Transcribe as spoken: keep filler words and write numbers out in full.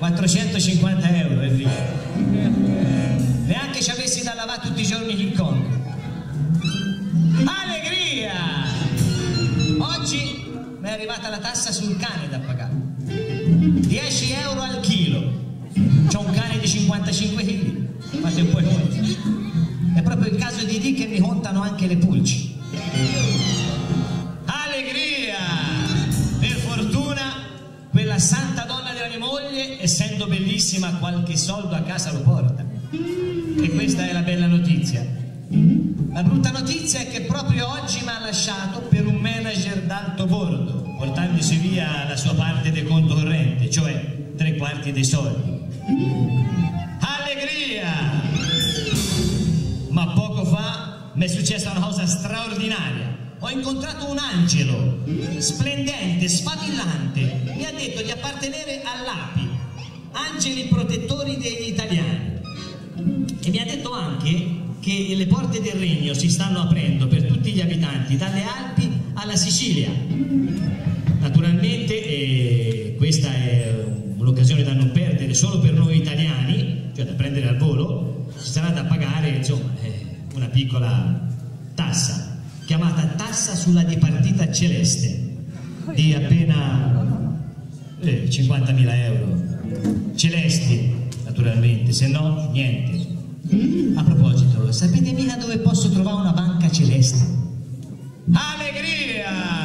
quattrocentocinquanta euro e via. Neanche ci avessi da lavare tutti i giorni King Kong. Allegria! Oggi mi è arrivata la tassa sul cane da pagare. dieci euro al chilo. C'ho un cane di cinquantacinque chili. Fate un po' i conti. È proprio il caso di dire che mi contano anche le pulci. Allegria! Per fortuna quella santa donna della mia moglie, essendo bellissima, qualche soldo a casa lo porta. E questa è la bella notizia. La brutta notizia è che proprio oggi mi ha lasciato per un manager d'alto bordo, portandosi via la sua parte del conto corrente, cioè tre quarti dei soldi. Allegria! Ma poco fa mi è successa una cosa straordinaria. Ho incontrato un angelo, splendente, sfavillante. Mi ha detto di appartenere all'A P I, Angeli Protettori degli Italiani. E mi ha detto anche che le porte del regno si stanno aprendo per tutti gli abitanti, dalle Alpi alla Sicilia. Naturalmente eh, questa è un'occasione da non perdere solo per noi italiani, cioè da prendere al volo. Ci sarà da pagare, insomma, eh, una piccola tassa, chiamata tassa sulla dipartita celeste, di appena eh, cinquantamila euro. Celesti, naturalmente, se no niente. A proposito, sapete mica dove posso trovare una banca celeste? Allegria!